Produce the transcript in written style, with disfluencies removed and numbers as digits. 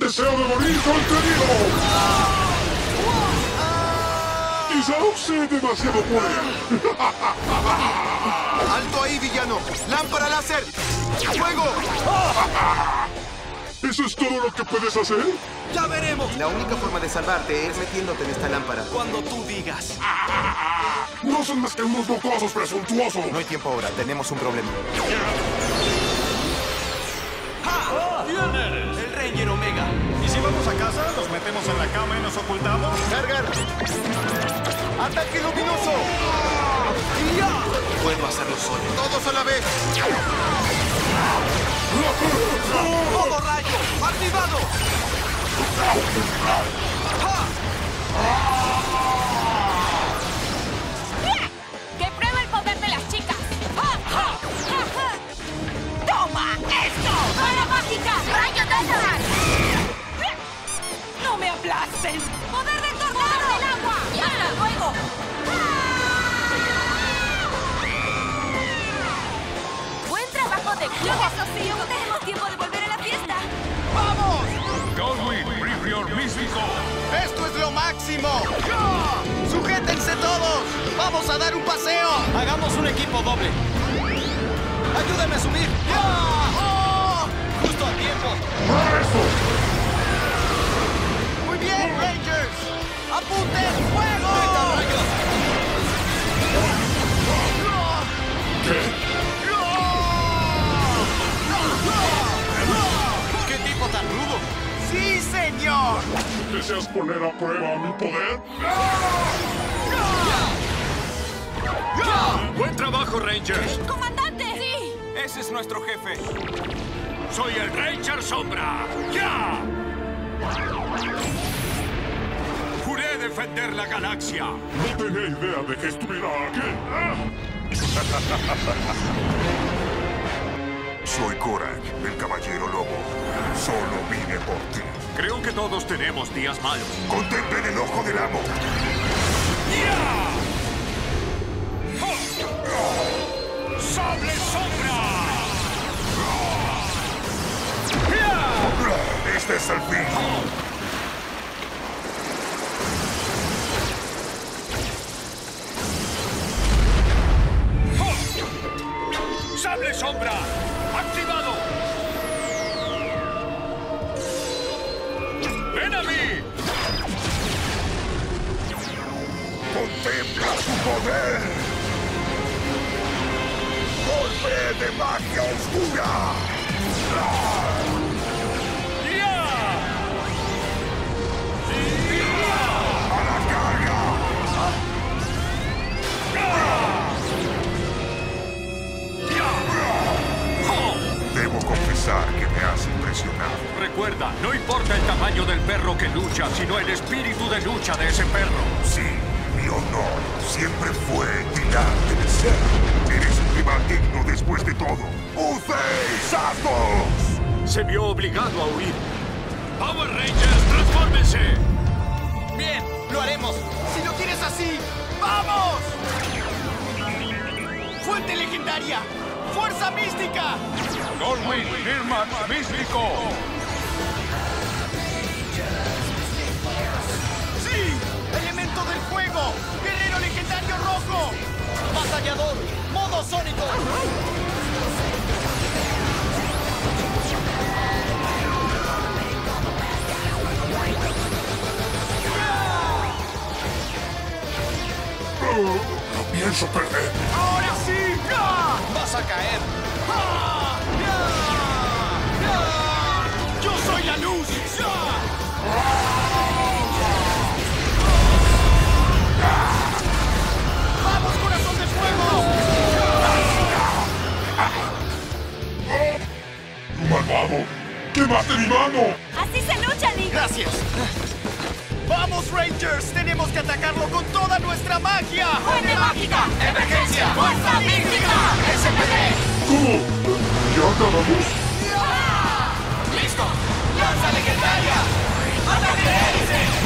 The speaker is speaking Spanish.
deseo de morir contenido. Quizá use demasiado poder. ¡Alto ahí, villano! ¡Lámpara láser! ¡Fuego! ¿Eso es todo lo que puedes hacer? ¡Ya veremos! La única forma de salvarte es metiéndote en esta lámpara. Cuando tú digas. No son más que unos mocosos presuntuosos. No hay tiempo ahora, tenemos un problema. ¿Quién eres? El Ranger Omega. ¿Y si vamos a casa, nos metemos en la cama y nos ocultamos? ¡Cargar! ¡Ataque luminoso! Puedo hacerlo solo. ¡Todos a la vez! ¡Modo rayo! ¡Activado! ¡Que pruebe el poder de las chicas! ¡Toma esto! ¡Bala mágica! ¡Rayo Desert! ¡No me aplasten! ¡Poder del tornado! ¡Del agua! ¡Ya! ¡Luego! ¡Buen trabajo de club! ¡Eso sí! ¡No tenemos tiempo de volver a la fiesta! ¡Vamos! Goldwing, Riprior místico. ¡Esto es lo máximo! ¡Sujétense todos! ¡Vamos a dar un paseo! Hagamos un equipo doble. ¡Ayúdenme a subir! ¡Oh! ¡Justo a tiempo! ¡Muy bien, Rangers! ¡Apunten! ¡Fuego! ¡Rayos! ¿Qué tipo tan rudo? ¡Sí, señor! ¿Deseas poner a prueba mi poder? ¡Buen trabajo, Rangers! ¡Comandante! ¡Sí! Ese es nuestro jefe. ¡Soy el Ranger Sombra! ¡Ya! Juré defender la galaxia. No tenía idea de que estuviera aquí. Soy Korak, el Caballero Lobo. Solo vine por ti. Creo que todos tenemos días malos. Contemplen el ojo del amo. ¡Sable Sombra! Este es el fin. ¡Sable Sombra! ¡Activado! ¡Ven a mí! Contempla su poder. Golpe de magia oscura. ¡Ya! A la carga. Debo confesar que me has impresionado. Recuerda, no importa el tamaño del perro que lucha, sino el espíritu de lucha de ese perro. Sí, mi honor siempre fue tirar de vencer. Eres un rival digno después de todo. ¡Ustedes, asnos! Se vio obligado a huir. ¡Power Rangers, transfórmense! Bien, lo haremos. Si lo quieres así, ¡vamos! ¡Fuente legendaria! ¡Fuerza mística! ¡Goldwing, Irmax, místico! ¡Sí! ¡Elemento del fuego! ¡Guerrero legendario rojo! ¡Batallador! ¡Modo sónico! No pienso perder. ¡Ahora sí! ¡Ah! ¡Vas a caer! ¡Ah! ¡Ya! ¡Ya! ¡Yo soy la luz! ¡Vamos, corazón de fuego! ¡Malvado! ¡Quemaste mi mano! ¡Así se lucha, Lee! ¡Gracias! ¡Vamos, Rangers! ¡Tenemos que atacarlo con toda nuestra magia! ¡Fuente mágica! ¡Emergencia! ¡Fuerza mística! ¡SPD! ¿Cómo? ¿Ya acabamos? ¡Listo! ¡Lanza legendaria! ¡Ataque de hélice!